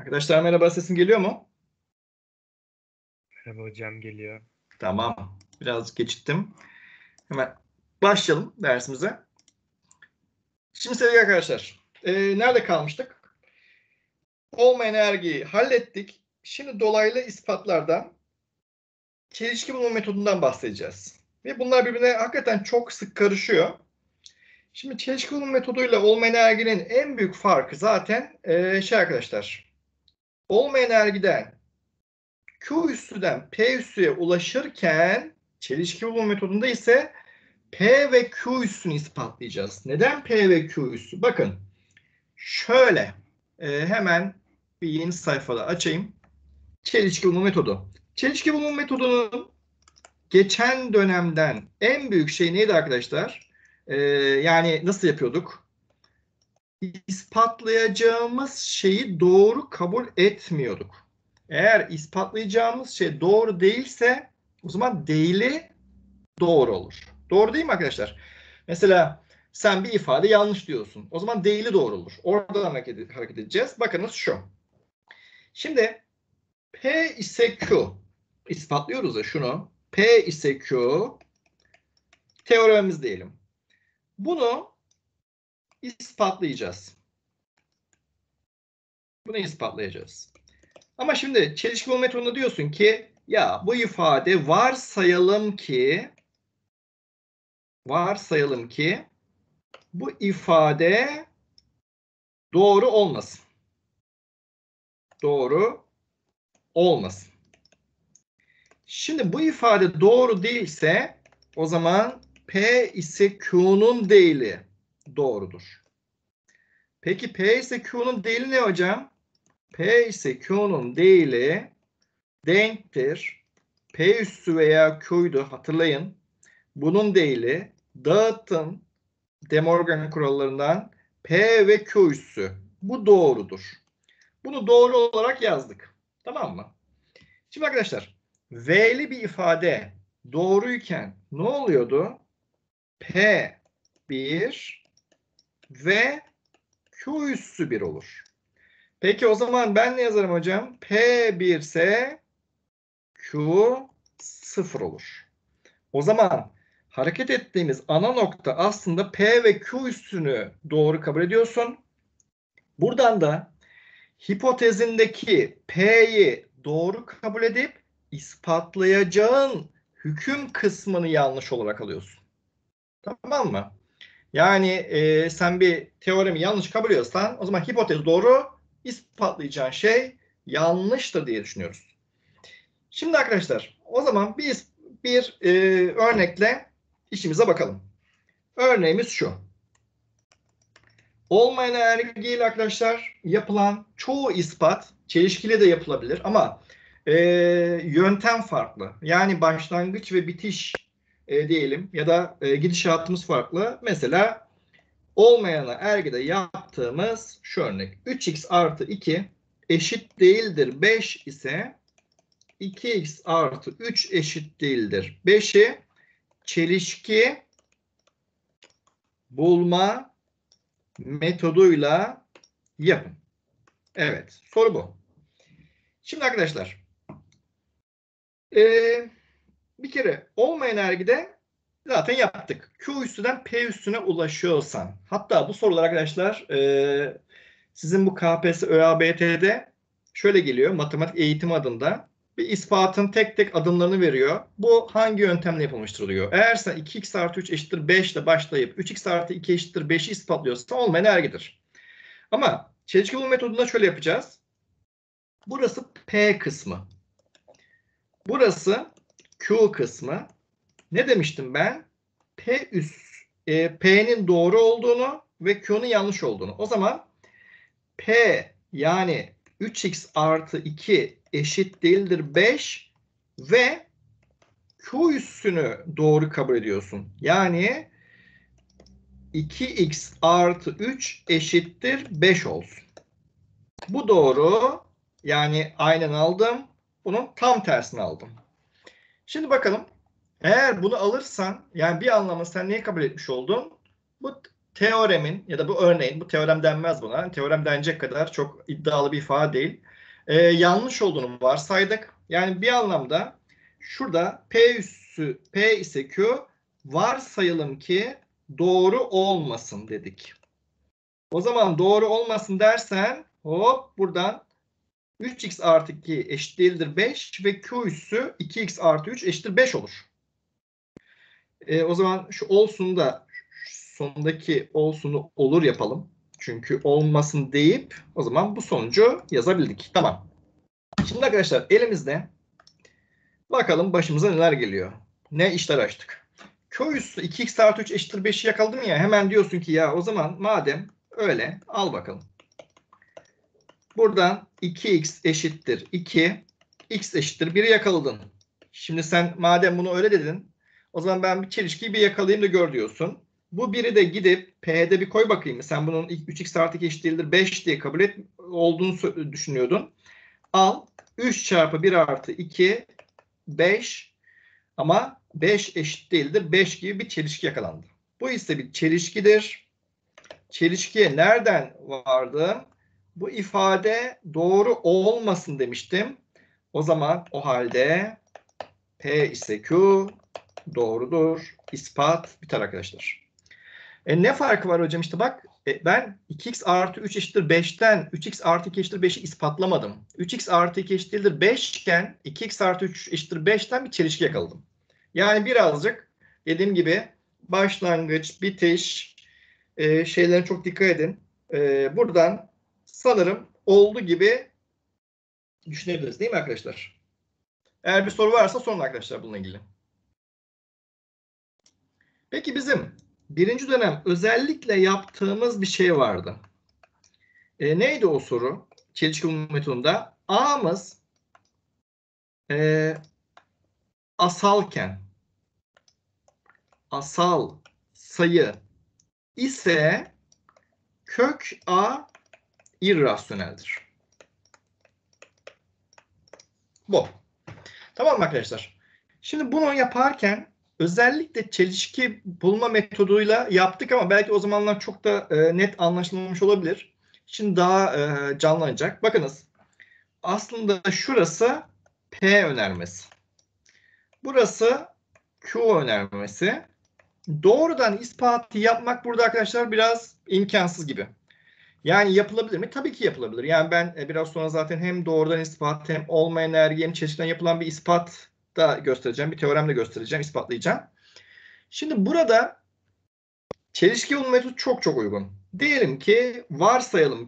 Arkadaşlar merhaba, sesim geliyor mu? Merhaba hocam, geliyor. Tamam. Birazcık geciktim. Hemen başlayalım dersimize. Şimdi sevgili arkadaşlar, nerede kalmıştık? Olmayan enerjiyi hallettik. Şimdi dolaylı ispatlardan çelişki bulma metodundan bahsedeceğiz. Ve bunlar birbirine hakikaten çok sık karışıyor. Şimdi çelişki bulma metoduyla olmayan enerjinin en büyük farkı zaten arkadaşlar. Olmayan enerjiden Q üssüden P üssüye ulaşırken çelişki bulma metodunda ise P ve Q üssünü ispatlayacağız. Neden P ve Q üssü? Bakın şöyle hemen bir yeni sayfada açayım. Çelişki bulma metodu. Çelişki bulma metodunun geçen dönemden en büyük şey neydi arkadaşlar? Yani nasıl yapıyorduk? İspatlayacağımız şeyi doğru kabul etmiyorduk. Eğer ispatlayacağımız şey doğru değilse o zaman değili doğru olur. Doğru değil mi arkadaşlar? Mesela sen bir ifade yanlış diyorsun. O zaman değili doğru olur. Oradan hareket edeceğiz. Bakınız şu. Şimdi P ise Q. İspatlıyoruz ya şunu. P ise Q. Teoremimiz diyelim. Bunu ispatlayacağız. Bunu ispatlayacağız. Ama şimdi çelişki bulma metodunda diyorsun ki ya bu ifade varsayalım ki bu ifade doğru olmasın. Doğru olmasın. Şimdi bu ifade doğru değilse o zaman P ise Q'nun değili doğrudur. Peki P ise Q'nun değili ne hocam? P ise Q'nun değili denktir. P üssü veya Q'ydu hatırlayın. Bunun değili dağıttım De Morgan kurallarından P ve Q üssü. Bu doğrudur. Bunu doğru olarak yazdık. Tamam mı? Şimdi arkadaşlar V'li bir ifade doğruyken ne oluyordu? P 1 ve Q üssü 1 olur. Peki o zaman ben ne yazarım hocam? P 1 ise Q 0 olur. O zaman hareket ettiğimiz ana nokta aslında P ve Q üssünü doğru kabul ediyorsun. Buradan da hipotezindeki P'yi doğru kabul edip ispatlayacağın hüküm kısmını yanlış olarak alıyorsun. Tamam mı? Yani sen bir teoremi yanlış kabul ediyorsan o zaman hipotez doğru, ispatlayacağın şey yanlıştır diye düşünüyoruz. Şimdi arkadaşlar o zaman biz bir örnekle işimize bakalım. Örneğimiz şu. Olmayan enerjiyle arkadaşlar yapılan çoğu ispat çelişkili de yapılabilir ama yöntem farklı. Yani başlangıç ve bitiş diyelim ya da gidişatımız farklı. Mesela olmayana ergide yaptığımız şu örnek. 3x artı 2 eşit değildir 5 ise 2x artı 3 eşit değildir 5'i çelişki bulma metoduyla yapın. Evet, soru bu. Şimdi arkadaşlar, bir kere olmayan enerjide zaten yaptık. Q üstünden P üstüne ulaşıyorsan, hatta bu sorular arkadaşlar sizin bu KPSS ÖABT'de şöyle geliyor, matematik eğitim adında bir ispatın tek tek adımlarını veriyor. Bu hangi yöntemle yapılmıştır diyor. Eğer sen 2x artı 3 eşittir 5 ile başlayıp 3x artı 2 eşittir 5'i ispatlıyorsan olmayan enerjidir. Ama çelişki bulma metodunda şöyle yapacağız. Burası P kısmı. Burası Q kısmı. Ne demiştim ben? P'nin doğru olduğunu ve Q'nun yanlış olduğunu. O zaman P yani 3x artı 2 eşit değildir 5 ve Q üssünü doğru kabul ediyorsun. Yani 2x artı 3 eşittir 5 olsun. Bu doğru. Yani aynen aldım. Bunun tam tersini aldım. Şimdi bakalım. Eğer bunu alırsan yani bir anlamda sen neyi kabul etmiş oldun? Bu teoremin ya da bu örneğin, bu teorem denmez buna. Teorem denecek kadar çok iddialı bir ifade değil. Yanlış olduğunu varsaydık. Yani bir anlamda şurada P üssü P ise Q, varsayalım ki doğru olmasın dedik. O zaman doğru olmasın dersen hop buradan 3x artı 2 eşit değildir 5 ve Q üssü 2x artı 3 eşittir 5 olur. O zaman şu olsun da sondaki olsunu olur yapalım. Çünkü olmasın deyip o zaman bu sonucu yazabildik. Tamam. Şimdi arkadaşlar elimizde bakalım başımıza neler geliyor. Ne işler açtık. Q üssü 2x artı 3 eşittir 5'i yakaladım ya, hemen diyorsun ki ya o zaman madem öyle al bakalım. Buradan 2x eşittir 2, x eşittir 1'i yakaladın. Şimdi sen madem bunu öyle dedin, o zaman ben bir çelişkiyi bir yakalayayım da gör diyorsun. Bu biri de gidip P'de bir koy bakayım. Sen bunun 3x artı 2 eşit değildir 5 diye kabul et olduğunu düşünüyordun. Al 3 çarpı 1 artı 2 5, ama 5 eşit değildir 5 gibi bir çelişki yakalandı. Bu ise bir çelişkidir. Çelişkiye nereden vardım? Bu ifade doğru olmasın demiştim. O zaman o halde P ise Q doğrudur. İspat biter arkadaşlar. Ne farkı var hocam? İşte bak ben 2x artı 3 eşittir 5'ten 3x artı 2 eşittir 5'i ispatlamadım. 3x artı 2 eşittir 5 iken 2x artı 3 eşittir 5'ten bir çelişki yakaladım. Yani birazcık dediğim gibi başlangıç, bitiş şeylere çok dikkat edin. Buradan sanırım oldu gibi düşünebiliriz değil mi arkadaşlar? Eğer bir soru varsa sorun arkadaşlar bununla ilgili. Peki bizim birinci dönem özellikle yaptığımız bir şey vardı. Neydi o soru? Çelişki bulma metodunda A'mız asalken, asal sayı ise kök A irrasyoneldir. Bu. Tamam mı arkadaşlar? Şimdi bunu yaparken özellikle çelişki bulma metoduyla yaptık ama belki o zamanlar çok da net anlaşılmamış olabilir. Şimdi daha canlanacak. Bakınız. Aslında şurası P önermesi. Burası Q önermesi. Doğrudan ispatı yapmak burada arkadaşlar biraz imkansız gibi. Yani yapılabilir mi? Tabii ki yapılabilir. Yani ben biraz sonra zaten hem doğrudan ispat hem olma enerji hem çeşitten yapılan bir ispat da göstereceğim. Bir teoremle göstereceğim, ispatlayacağım. Şimdi burada çelişki bulma metodu çok çok uygun. Diyelim ki varsayalım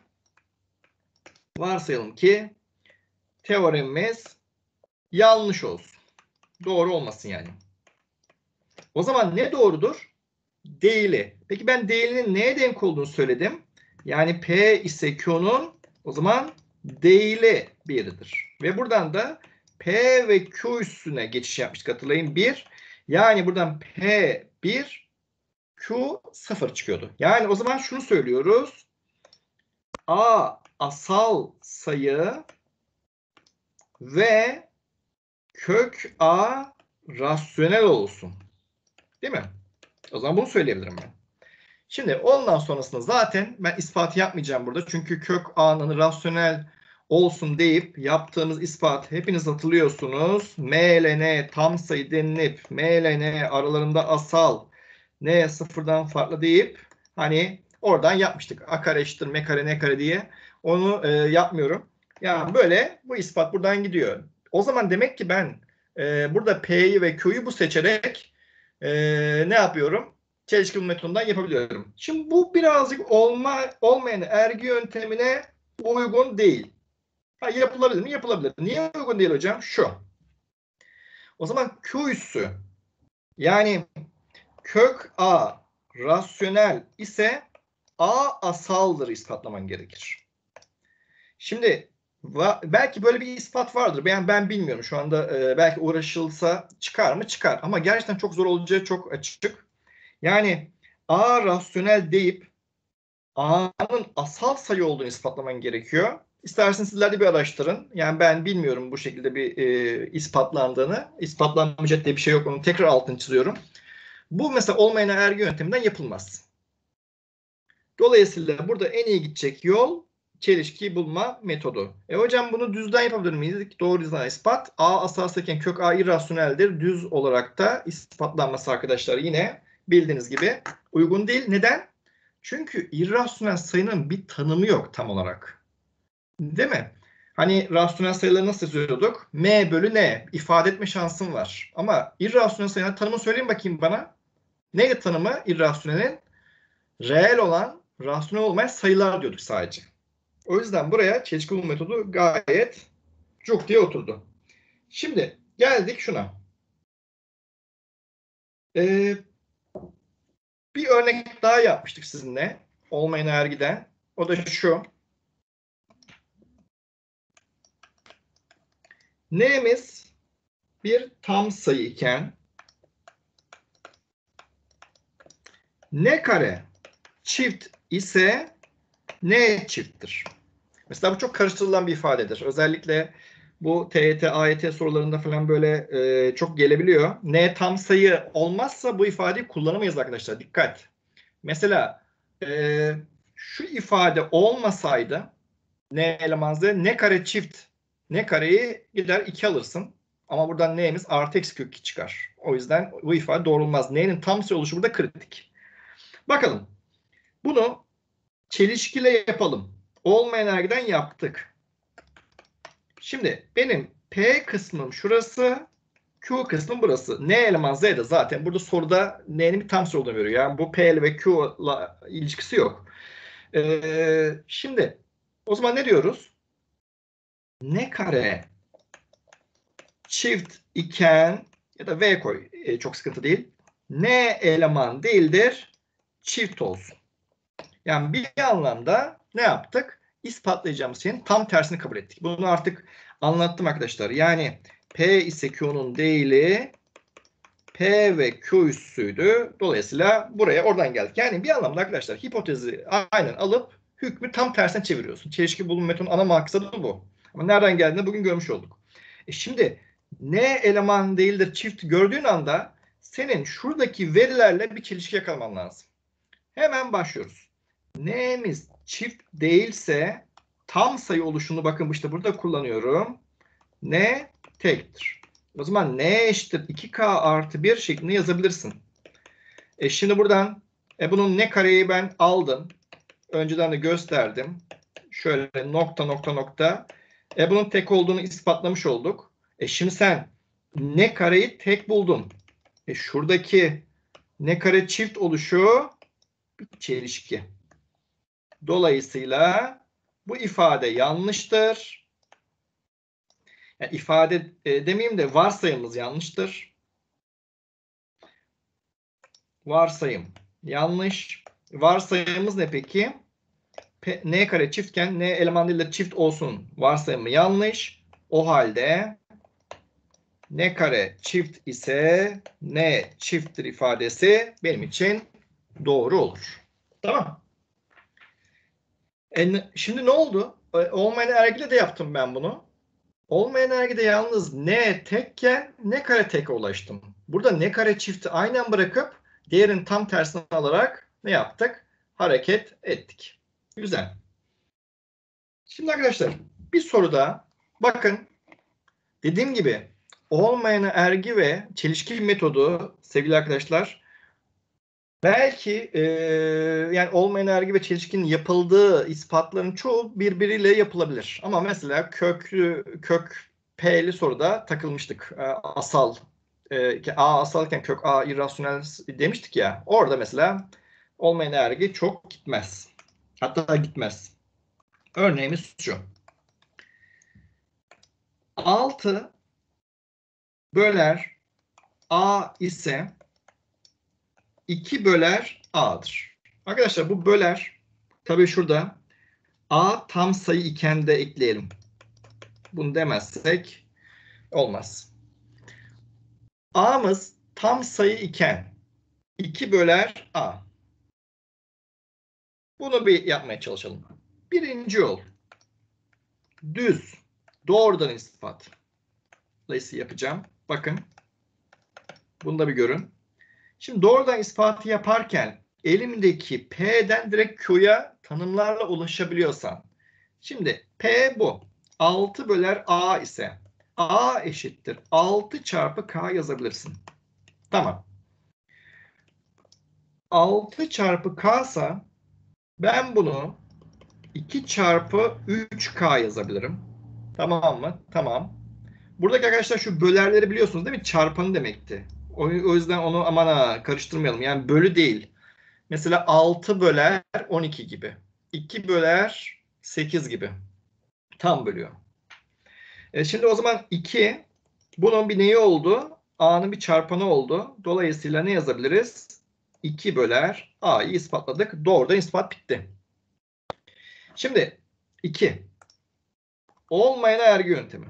ki teoremimiz yanlış olsun. Doğru olmasın yani. O zaman ne doğrudur? Değili. Peki ben değilinin neye denk olduğunu söyledim. Yani P ise Q'nun o zaman değili 1'dir. Ve buradan da P ve Q üstüne geçiş yapmıştık hatırlayın 1. Yani buradan P 1, Q 0 çıkıyordu. Yani o zaman şunu söylüyoruz. A asal sayı ve kök A rasyonel olsun. Değil mi? O zaman bunu söyleyebilirim ben. Şimdi ondan sonrasında zaten ben ispatı yapmayacağım burada. Çünkü kök A'nın rasyonel olsun deyip yaptığımız ispat hepiniz hatırlıyorsunuz. M ile N tam sayı denilip M ile N aralarında asal N sıfırdan farklı deyip hani oradan yapmıştık. A kare eşittir M kare N kare diye. Onu yapmıyorum. Yani böyle bu ispat buradan gidiyor. O zaman demek ki ben burada P'yi ve Q'yu bu seçerek ne yapıyorum? Çelişki metodundan yapabiliyorum. Şimdi bu birazcık olmayan ergi yöntemine uygun değil. Ha, yapılabilir mi? Yapılabilir. Niye uygun değil hocam? Şu. O zaman Q üssü yani kök A rasyonel ise A asaldır ispatlaman gerekir. Şimdi belki böyle bir ispat vardır. Ben bilmiyorum. Şu anda belki uğraşılsa çıkar mı? Çıkar. Ama gerçekten çok zor olacağı çok açık. Yani A rasyonel deyip A'nın asal sayı olduğunu ispatlaman gerekiyor. İsterseniz sizler de bir araştırın. Yani ben bilmiyorum bu şekilde bir ispatlandığını. İspatlanmayacak diye bir şey yok. Onu tekrar altını çiziyorum. Bu mesela olmayan ergi yönteminden yapılmaz. Dolayısıyla burada en iyi gidecek yol çelişkiyi bulma metodu. Hocam bunu düzden yapabilir miyiz? Doğru düzden ispat. A asaldayken kök A irrasyoneldir. Düz olarak da ispatlanması arkadaşlar yine bildiğiniz gibi uygun değil. Neden? Çünkü irrasyonel sayının bir tanımı yok tam olarak. Değil mi? Hani rasyonel sayıları nasıl yazıyorduk? M bölü N ifade etme şansın var. Ama irrasyonel sayının tanımını söyleyin bakayım bana. Neydi tanımı irrasyonelin? Reel olan, rasyonel olmayan sayılar diyorduk sadece. O yüzden buraya çelişki bulma metodu gayet cuk diye oturdu. Şimdi geldik şuna. Bir örnek daha yapmıştık sizinle. Olmayan ergiden. O da şu. N'miz bir tam sayı iken N kare çift ise N çifttir. Mesela bu çok karıştırılan bir ifadedir. Özellikle bu TYT, AYT sorularında falan böyle çok gelebiliyor. N tam sayı olmazsa bu ifadeyi kullanamayız arkadaşlar. Dikkat. Mesela şu ifade olmasaydı N eleman Z, N kare çift N kareyi gider 2 alırsın. Ama buradan N'miz artı eksi kök 2 çıkar. O yüzden bu ifade doğru olmaz. N'nin tam sayı oluşu burada kritik. Bakalım. Bunu çelişkiyle yapalım. Olmayan ergiden yaptık. Şimdi benim P kısmım şurası, Q kısmım burası. N eleman Z de zaten burada soruda N'nin bir tam sayı olduğunu veriyor. Yani bu P ve Q'la ilişkisi yok. Şimdi o zaman ne diyoruz? N kare çift iken ya da V koy çok sıkıntı değil. N eleman değildir, çift olsun. Yani bir anlamda ne yaptık? İspatlayacağımız şeyin tam tersini kabul ettik. Bunu artık anlattım arkadaşlar. Yani P ise Q'nun değili P ve Q üssüydü. Dolayısıyla buraya oradan geldik. Yani bir anlamda arkadaşlar hipotezi aynen alıp hükmü tam tersine çeviriyorsun. Çelişki bulma metodunun ana maksadı bu. Ama nereden geldiğini bugün görmüş olduk. Şimdi ne eleman değildir çift gördüğün anda senin şuradaki verilerle bir çelişki yakalaman lazım. Hemen başlıyoruz. N'miz çift değilse tam sayı oluşunu bakın işte burada kullanıyorum. N tektir. O zaman N eşittir 2K artı 1 şeklinde yazabilirsin. Şimdi buradan bunun ne kareyi ben aldım. Önceden de gösterdim. Şöyle nokta nokta nokta. Bunun tek olduğunu ispatlamış olduk. Şimdi sen ne kareyi tek buldun. Şuradaki ne kare çift oluşu bir çelişki. Dolayısıyla bu ifade yanlıştır. Yani ifade demeyeyim de varsayımımız yanlıştır. Varsayım yanlış. Varsayımımız ne peki? N kare çiftken N eleman değil de çift olsun. Varsayımı yanlış. O halde N kare çift ise N çifttir ifadesi benim için doğru olur. Tamam. Şimdi ne oldu? Olmayan ergide de yaptım ben bunu. Olmayan ergide yalnız N tekken N kare teke ulaştım. Burada N kare çifti aynen bırakıp diğerinin tam tersini alarak ne yaptık? Hareket ettik. Güzel. Şimdi arkadaşlar bir soru daha. Bakın dediğim gibi olmayan ergi ve çelişki metodu sevgili arkadaşlar belki yani olmayan ergi ve çelişkinin yapıldığı ispatların çoğu birbiriyle yapılabilir. Ama mesela kök P'li soruda takılmıştık. Asal. A asalken kök A irrasyonel demiştik ya. Orada mesela olmayan ergi çok gitmez. Hatta gitmez. Örneğimiz şu. 6 böler A ise 2 böler A'dır. Arkadaşlar bu böler tabii şurada A tam sayı iken de ekleyelim. Bunu demezsek olmaz. A'mız tam sayı iken 2 böler A. Bunu bir yapmaya çalışalım. Birinci yol. Düz. Doğrudan ispat. Dolayısıyla yapacağım. Bakın. Bunu da bir görün. Şimdi doğrudan ispatı yaparken elimdeki P'den direkt Q'ya tanımlarla ulaşabiliyorsam. Şimdi P bu. 6 böler A ise A eşittir 6 çarpı K yazabilirsin. Tamam. 6 çarpı K ise ben bunu 2 çarpı 3K yazabilirim. Tamam mı? Tamam. Buradaki arkadaşlar şu bölerleri biliyorsunuz değil mi? Çarpanı demekti. O yüzden onu aman ha karıştırmayalım. Yani bölü değil. Mesela 6 böler 12 gibi. 2 böler 8 gibi. Tam bölüyor. Şimdi o zaman 2 bunun bir neyi oldu? A'nın bir çarpanı oldu. Dolayısıyla ne yazabiliriz? 2 böler A'yı ispatladık. Doğrudan ispat bitti. Şimdi 2. Olmayana ergi yöntemi.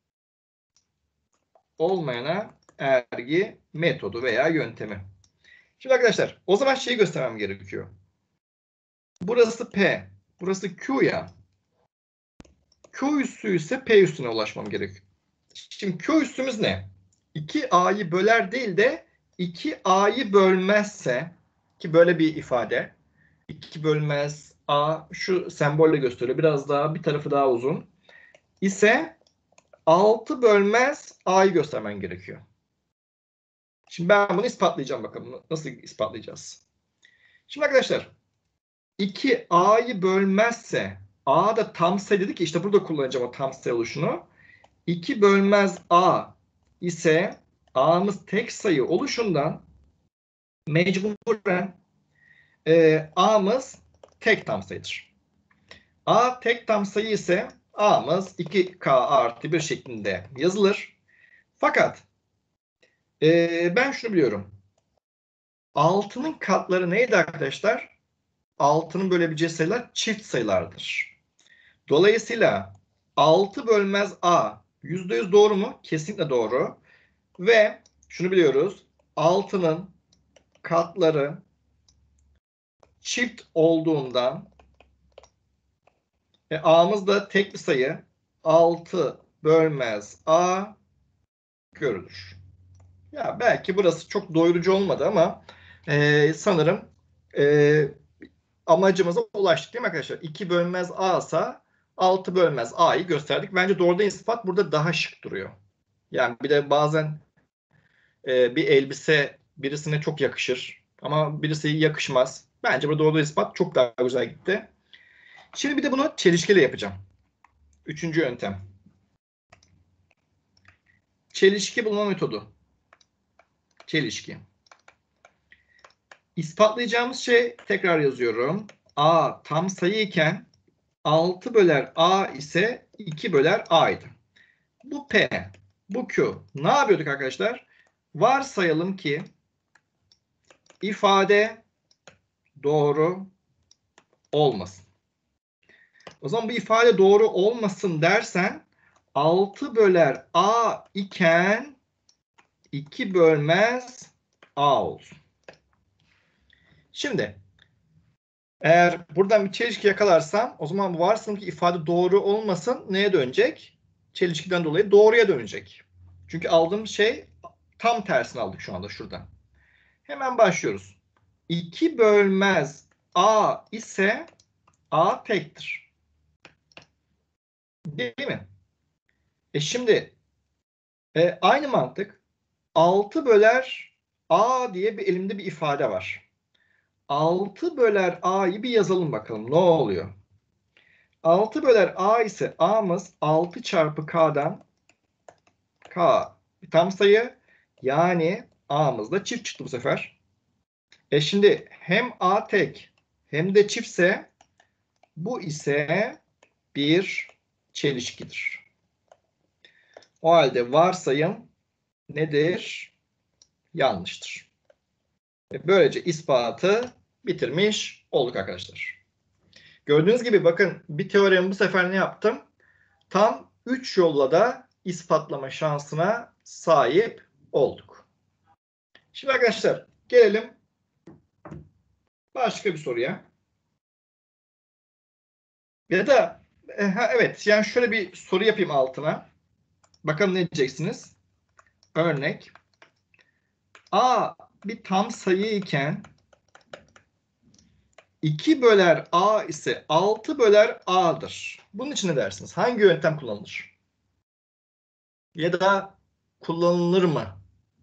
Olmayana ergi metodu veya yöntemi. Şimdi arkadaşlar o zaman şeyi göstermem gerekiyor. Burası P. Burası Q ya. Q üssü ise P üssüne ulaşmam gerekiyor. Şimdi Q üssümüz ne? 2A'yı böler değil de 2A'yı bölmezse, ki böyle bir ifade. 2 bölmez A şu sembolle gösteriyor. Biraz daha bir tarafı daha uzun. İse 6 bölmez A'yı göstermen gerekiyor. Şimdi ben bunu ispatlayacağım bakalım. Nasıl ispatlayacağız? Şimdi arkadaşlar 2A'yı bölmezse A da tam sayı dedik ki işte burada kullanacağım o tam sayı oluşunu. 2 bölmez A ise A'mız tek sayı oluşundan mecburen A'mız tek tam sayıdır. A tek tam sayı ise A'mız 2K artı 1 şeklinde yazılır. Fakat ben şunu biliyorum. 6'nın katları neydi arkadaşlar? 6'nın bölebileceği sayılar çift sayılardır. Dolayısıyla 6 bölmez A %100 doğru mu? Kesinlikle doğru. Ve şunu biliyoruz. 6'nın katları çift olduğundan A'mız da tek bir sayı. 6 bölmez A görülür. Ya belki burası çok doyurucu olmadı ama sanırım amacımıza ulaştık değil mi arkadaşlar? 2 bölmez A ise 6 bölmez A'yı gösterdik. Bence doğrudan ispat burada daha şık duruyor. Yani bir de bazen bir elbise birisine çok yakışır ama birisi yakışmaz. Bence burada doğrudan ispat çok daha güzel gitti. Şimdi bir de bunu çelişkiyle yapacağım. Üçüncü yöntem. Çelişki bulma metodu. Çelişki. İspatlayacağımız şey tekrar yazıyorum. A tam sayı iken 6 böler A ise 2 böler A'ydı. Bu P, bu Q. Ne yapıyorduk arkadaşlar? Varsayalım ki ifade doğru olmasın. O zaman bu ifade doğru olmasın dersen 6 böler A iken 2 bölmez A olsun. Şimdi eğer buradan bir çelişki yakalarsam o zaman varsın ki ifade doğru olmasın neye dönecek? Çelişkiden dolayı doğruya dönecek. Çünkü aldığım şey tam tersini aldık şu anda şuradan. Hemen başlıyoruz. 2 bölmez A ise A tektir. Değil mi? Şimdi aynı mantık 6 böler A diye bir elimde bir ifade var. 6 böler A'yı bir yazalım bakalım ne oluyor? 6 böler A ise A'mız 6 çarpı K'dan K bir tam sayı. Yani A'mız da çift çıktı bu sefer. Şimdi hem A tek hem de çiftse bu ise bir çelişkidir. O halde varsayım nedir? Yanlıştır. Böylece ispatı bitirmiş olduk arkadaşlar. Gördüğünüz gibi bakın bir teoremi bu sefer ne yaptım? Tam 3 yolla da ispatlama şansına sahip olduk. Şimdi arkadaşlar gelelim başka bir soruya. Ya da evet yani şöyle bir soru yapayım altına. Bakalım ne diyeceksiniz? Örnek. A bir tam sayı iken 2 böler A ise 6 böler A'dır. Bunun için ne dersiniz? Hangi yöntem kullanılır? Ya da kullanılır mı?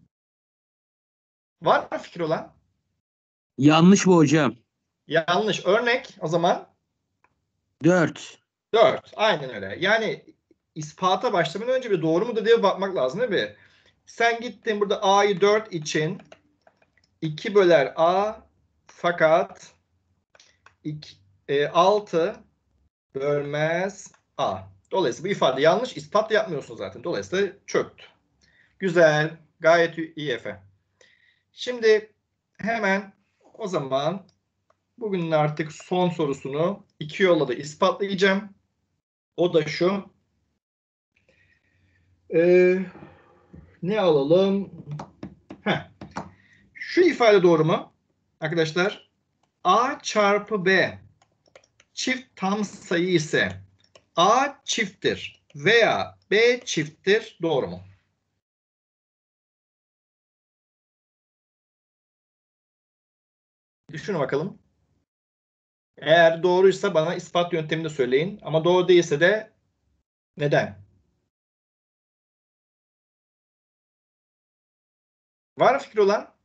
Var mı fikir olan? Yanlış bu hocam. Yanlış. Örnek o zaman 4. 4. Aynen öyle. Yani ispata başlamadan önce bir doğru mu diye bakmak lazım değil mi? Sen gittin burada A'yı 4 için 2 böler A fakat 6 bölmez A. Dolayısıyla bu ifade yanlış. İspat da yapmıyorsun zaten. Dolayısıyla çöktü. Güzel. Gayet iyi Efe. Şimdi hemen o zaman bugünün artık son sorusunu 2 yolla da ispatlayacağım. O da şu. Ne alalım? Heh. Şu ifade doğru mu? Arkadaşlar A çarpı B çift tam sayı ise A çifttir veya B çifttir. Doğru mu? Düşünün bakalım. Eğer doğruysa bana ispat yöntemini söyleyin. Ama doğru değilse de neden? Var mı fikri olan?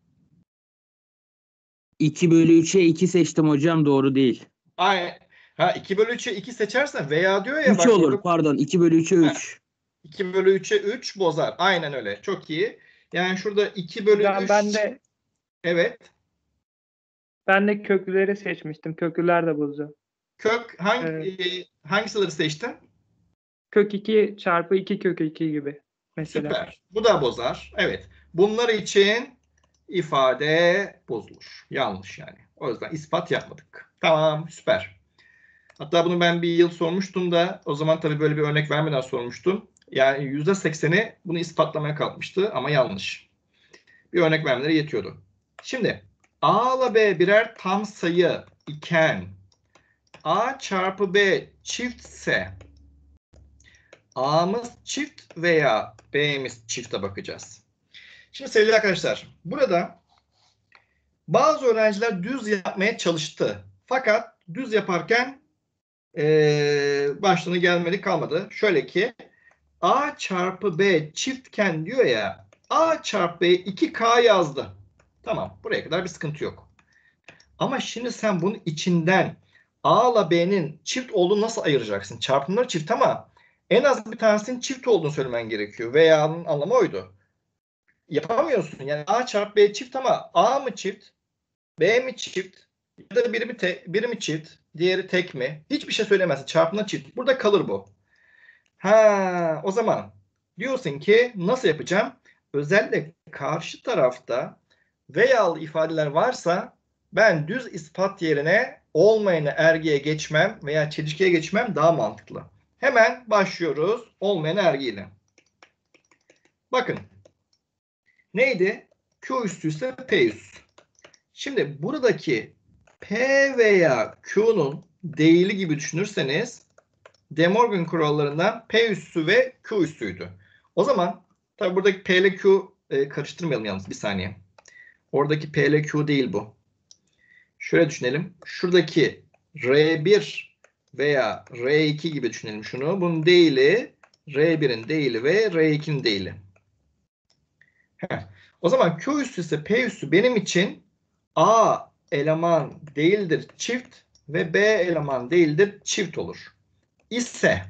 2 bölü 3'e 2 seçtim hocam, doğru değil. Ay, ha 2 bölü 3'e 2 seçersen veya diyor ya 3 bak olur orada pardon, 2 bölü 3'e 3. 2 bölü 3'e 3 bozar. Aynen öyle. Çok iyi. Yani şurada 2 bölü Hocam 3 evet. ben de köklüleri seçmiştim. Köklüler de bozuyor. Kök hangisileri seçtin? Kök 2 çarpı 2 kök 2 gibi mesela. Süper. Bu da bozar. Evet. Bunlar için ifade bozulur. Yanlış yani. O yüzden ispat yapmadık. Tamam. Süper. Hatta bunu ben bir yıl sormuştum da o zaman tabii böyle bir örnek vermeden sormuştum. Yani %80'i bunu ispatlamaya kalkmıştı ama yanlış. Bir örnek vermeleri yetiyordu. Şimdi A ile B birer tam sayı iken A çarpı B çiftse A'mız çift veya B'miz çifte bakacağız. Şimdi sevgili arkadaşlar burada bazı öğrenciler düz yapmaya çalıştı. Fakat düz yaparken başlarına gelmedi kalmadı. Şöyle ki A çarpı B çiftken diyor ya A çarpı B 2K yazdı. Tamam buraya kadar bir sıkıntı yok. Ama şimdi sen bunun içinden A ile B'nin çift olduğunu nasıl ayıracaksın? Çarpımları çift ama en az bir tanesinin çift olduğunu söylemen gerekiyor. Veya'nın anlamı oydu. Yapamıyorsun. Yani A çarpı B çift ama A mı çift? B mi çift? Ya da biri mi çift? Diğeri tek mi? Hiçbir şey söylemezsin. Çarpımlar çift. Burada kalır bu. Ha, o zaman diyorsun ki nasıl yapacağım? Özellikle karşı tarafta veyalı ifadeler varsa ben düz ispat yerine olmayanı ergiye geçmem veya çelişkiye geçmem daha mantıklı. Hemen başlıyoruz olmayan ergiyle. Bakın. Neydi? Q üstü ise P üstü. Şimdi buradaki P veya Q'nun değili gibi düşünürseniz De Morgan kurallarından P üssü ve Q üssüydü. O zaman tabi buradaki P ile Q karıştırmayalım yalnız bir saniye. Oradaki P ile Q değil bu. Şöyle düşünelim. Şuradaki R1 veya R2 gibi düşünelim şunu. Bunun değili R1'in değili ve R2'nin değili. O zaman Q üssü ise P üssü benim için A eleman değildir çift ve B eleman değildir çift olur. İse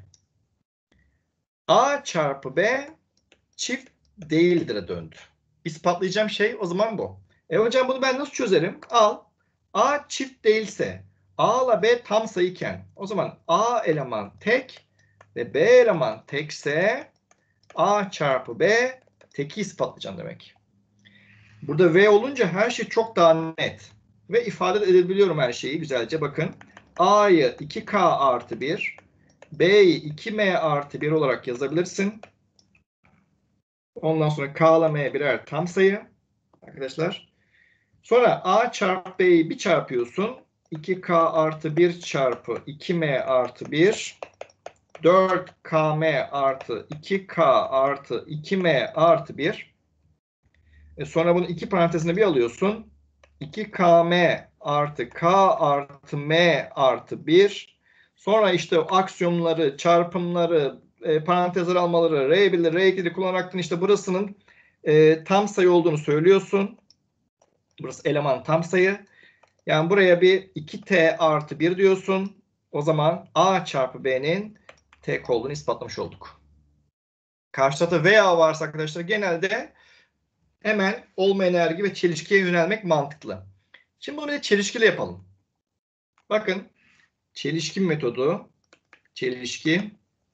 A çarpı B çift değildir'e döndü. İspatlayacağım şey o zaman bu. Hocam bunu ben nasıl çözerim? Al. A çift değilse A ile B tam sayıyken o zaman A eleman tek ve B eleman tekse A çarpı B teki ispatlayacağım demek. Burada V olunca her şey çok daha net. Ve ifade edebiliyorum her şeyi güzelce. Bakın A'yı 2K artı 1, B'yi 2M artı 1 olarak yazabilirsin. Ondan sonra K ile M birer tam sayı. Arkadaşlar. Sonra A çarpı B'yi bir çarpıyorsun. 2K artı 1 çarpı 2M artı 1. 4KM artı 2K artı 2M artı 1. Sonra bunu iki parantezine bir alıyorsun. 2KM artı K artı M artı 1. Sonra işte o aksiyonları, çarpımları, parantezler almaları, R1'li, R2'li kullanarak işte burasının tam sayı olduğunu söylüyorsun. Burası eleman tam sayı. Yani buraya bir 2T artı 1 diyorsun. O zaman A çarpı B'nin tek olduğunu ispatlamış olduk. Karşı tarafta veya varsa arkadaşlar genelde hemen olma enerji ve çelişkiye yönelmek mantıklı. Şimdi bunu bir çelişkili yapalım. Bakın çelişki metodu. Çelişki.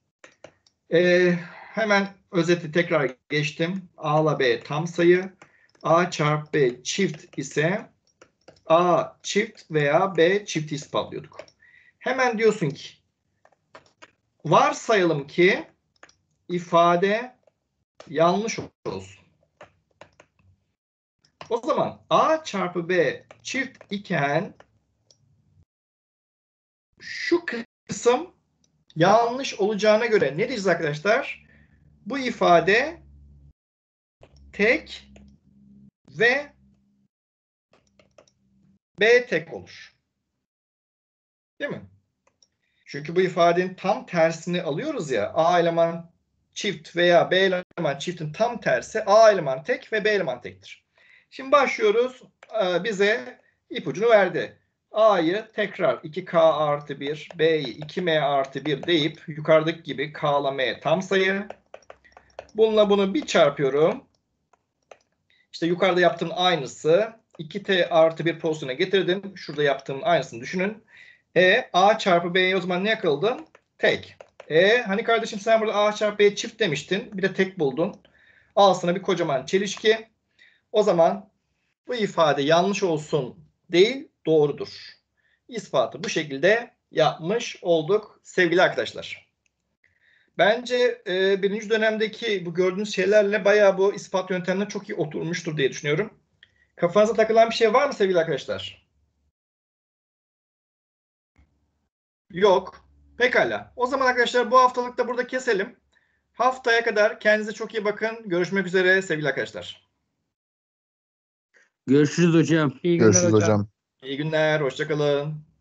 Hemen özeti tekrar geçtim. A ile B tam sayı. A çarpı B çift ise A çift veya B çifti ispatlıyorduk. Hemen diyorsun ki varsayalım ki ifade yanlış olsun. O zaman A çarpı B çift iken şu kısım yanlış olacağına göre ne diyeceğiz arkadaşlar? Bu ifade tek ve B tek olur. Değil mi? Çünkü bu ifadenin tam tersini alıyoruz ya. A eleman çift veya B eleman çiftin tam tersi A eleman tek ve B eleman tektir. Şimdi başlıyoruz. Bize ipucunu verdi. A'yı tekrar 2K artı 1, B'yi 2M artı 1 deyip yukarıdaki gibi K ile M tam sayı. Bununla bunu bir çarpıyorum. İşte yukarıda yaptığım aynısı. 2T artı 1 pozisyona getirdim. Şurada yaptığım aynısını düşünün. A çarpı B'ye o zaman ne yakıldın? Tek. Hani kardeşim sen burada A çarpı B'ye çift demiştin. Bir de tek buldun. Al sana bir kocaman çelişki. O zaman bu ifade yanlış olsun değil, doğrudur. İspatı bu şekilde yapmış olduk sevgili arkadaşlar. Bence birinci dönemdeki bu gördüğünüz şeylerle bayağı bu ispat yöntemine çok iyi oturmuştur diye düşünüyorum. Kafanıza takılan bir şey var mı sevgili arkadaşlar? Yok. Pekala. O zaman arkadaşlar bu haftalık da burada keselim. Haftaya kadar kendinize çok iyi bakın. Görüşmek üzere sevgili arkadaşlar. Görüşürüz hocam. İyi günler Görüşürüz hocam. İyi günler. Hoşça kalın.